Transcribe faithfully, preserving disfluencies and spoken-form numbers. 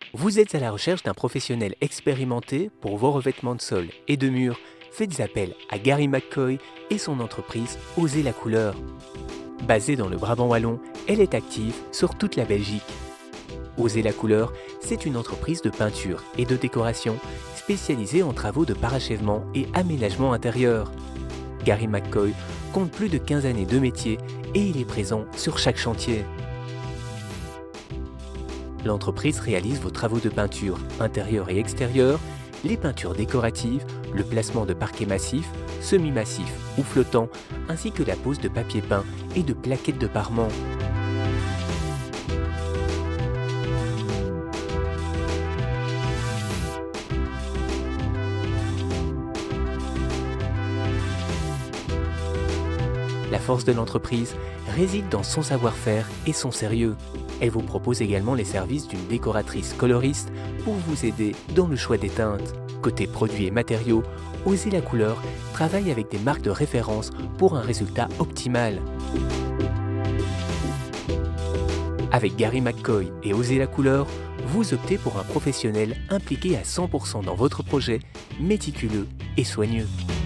Vous êtes à la recherche d'un professionnel expérimenté pour vos revêtements de sol et de murs. Faites appel à Gary McCoy et son entreprise Osez la couleur. Basée dans le Brabant wallon, elle est active sur toute la Belgique. Osez la couleur, c'est une entreprise de peinture et de décoration spécialisée en travaux de parachèvement et aménagement intérieur. Gary McCoy compte plus de quinze années de métier et il est présent sur chaque chantier. L'entreprise réalise vos travaux de peinture intérieure et extérieure, les peintures décoratives, le placement de parquets massifs, semi-massifs ou flottants, ainsi que la pose de papier peint et de plaquettes de parement. La force de l'entreprise réside dans son savoir-faire et son sérieux. Elle vous propose également les services d'une décoratrice coloriste pour vous aider dans le choix des teintes. Côté produits et matériaux, Osez la couleur travaille avec des marques de référence pour un résultat optimal. Avec Gary McCoy et Osez la couleur, vous optez pour un professionnel impliqué à cent pour cent dans votre projet, méticuleux et soigneux.